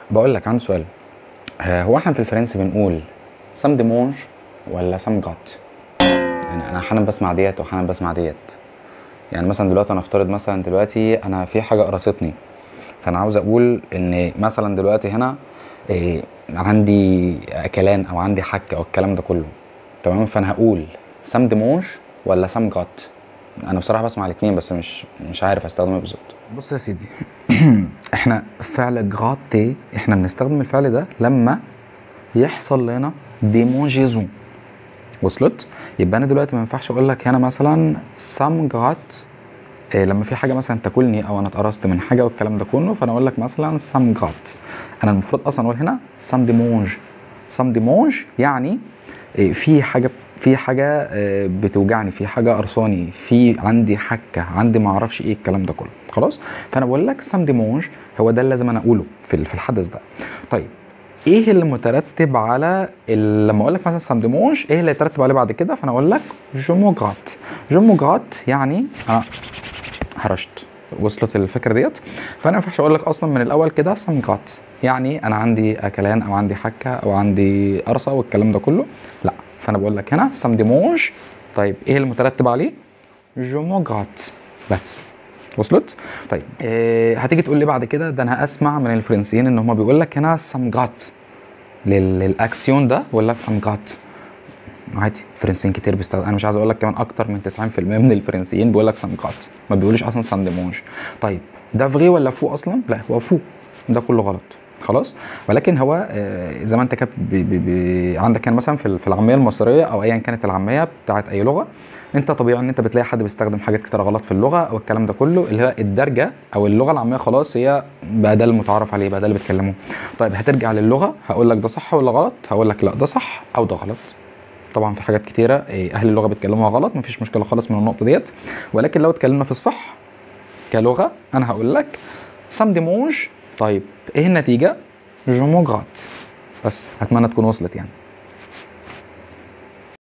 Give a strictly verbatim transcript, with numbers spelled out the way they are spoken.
بقول لك عندي سؤال. آه، هو احنا في الفرنسي بنقول سام ديمونج ولا سام جات؟ يعني انا احيانا بسمع ديت واحيانا بسمع ديت. يعني مثلا دلوقتي انا افترض مثلا دلوقتي انا في حاجه قرصتني، فانا عاوز اقول ان مثلا دلوقتي هنا إيه، عندي اكلان او عندي حك او الكلام ده كله. تمام، فانا هقول سام ديمونج ولا سام جات. انا بصراحه بسمع الاثنين بس مش مش عارف استخدمه بالظبط. بص يا سيدي، احنا فعل جراتي احنا بنستخدم الفعل ده لما يحصل لنا ديمونجيزون. وصلت؟ يبقى انا دلوقتي ما ينفعش اقول لك هنا مثلا سام جرات إيه لما في حاجه مثلا تاكلني او انا اتقرصت من حاجه والكلام ده كله، فانا اقول لك مثلا سام جرات. انا المفروض اصلا اقول هنا سام ديمونج. سام ديمونج يعني إيه، في حاجه في حاجه آه، بتوجعني، في حاجه قرصاني، في عندي حكه، عندي ما اعرفش ايه الكلام ده كله. خلاص، فانا بقول لك سام ديمونج، هو ده اللي لازم انا اقوله في في الحدث ده. طيب، ايه اللي مترتب على ال- لما اقول لك مثلا سام ديمونج، ايه اللي يترتب عليه بعد كده؟ فانا اقول لك جو مو جرات. جو مو جرات يعني انا هرشت. وصلت الفكره ديت؟ فانا ما ينفعش اقول لك اصلا من الاول كده سام جرات يعني انا عندي اكلان او عندي حكه او عندي قرصه والكلام ده كله، لا. فانا بقول لك هنا سام ديمونج. طيب ايه المترتب عليه؟ جو مو جرات بس. وصلت؟ طيب إيه هتيجي تقول لي بعد كده؟ ده انا اسمع من الفرنسيين ان هم بيقول لك هنا سام جرات للاكسيون ده، بقول لك سام جرات عادي. فرنسيين كتير بيستخدم، انا مش عايز اقول لك كمان اكتر من تسعين في المية من الفرنسيين بيقول لك سام جرات، ما بيقولوش اصلا سان ديمونج. طيب ده فغي ولا فو اصلا؟ لا، هو فو. ده كله غلط. خلاص، ولكن هو آه، زي ما انت كده بي بي بي عندك كان مثلا في في العاميه المصريه او ايا كانت العاميه بتاعت اي لغه، انت طبيعي ان انت بتلاقي حد بيستخدم حاجات كتير غلط في اللغه او الكلام ده كله، اللي هي الدرجه او اللغه العاميه خلاص هي بقى ده المتعارف عليه، بقى ده اللي بيتكلموه. طيب هترجع للغه، هقول لك ده صح ولا غلط؟ هقول لك لا ده صح او ده غلط. طبعا في حاجات كتيره إيه، اهل اللغه بيتكلموها غلط، مفيش مشكله خالص من النقطه ديت. ولكن لو اتكلمنا في الصح كلغه، انا هقول لك سام ديمونج. طيب ايه النتيجه؟ جو مو جرات. بس اتمنى تكون وصلت يعني.